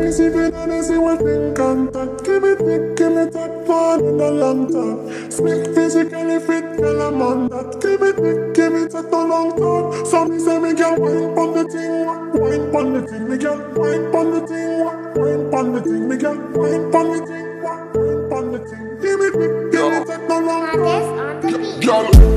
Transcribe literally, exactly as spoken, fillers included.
me see the and see what in contact. Give me thick, give me that one in a long time. Speak physically fit, girl I'm on that. Give me thick, give me that a long time. So me say me girl wine pon the thing, wine pon the thing, me girl wine pon the thing, wine pon the thing, me girl wine pon the thing, wine pon the thing. Give me thick, give me that a long time. Madez on the beat. Girl.